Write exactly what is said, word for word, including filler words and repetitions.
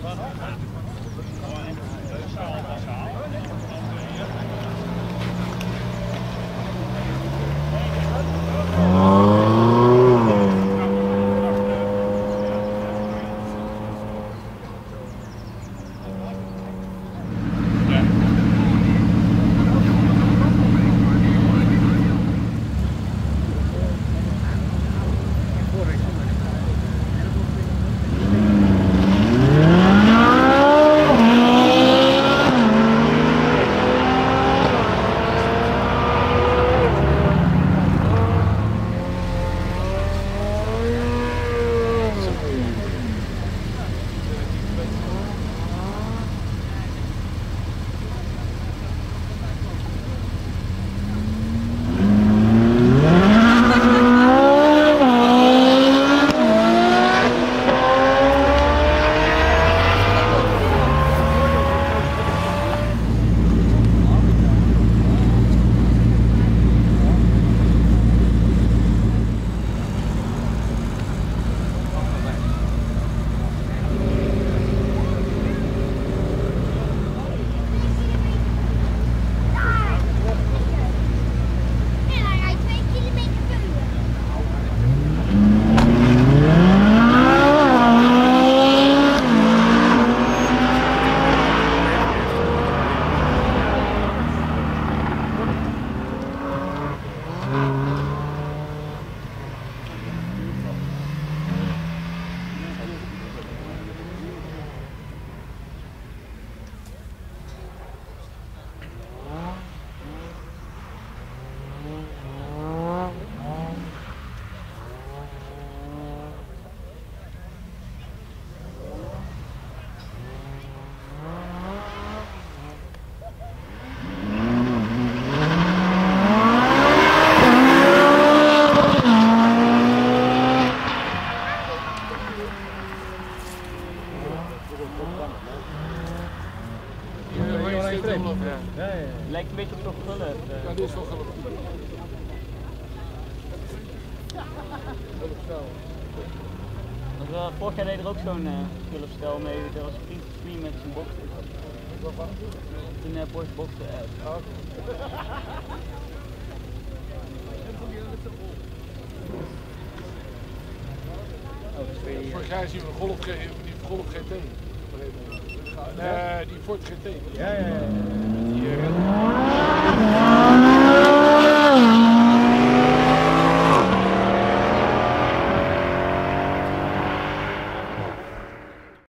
Ja, ja. Lijkt een beetje op nog gullen. Ja, dit is wel gullen. Uh, vorig jaar deed er ook zo'n uh, gulfstel mee. Er was een vriend van met zijn box. Een uh, Porsche Boxster uit. Oh, okay. Vorig jaar zien we een Golf, die Golf G T. Nee, die Ford G T. Ja, ja, ja. Die, uh,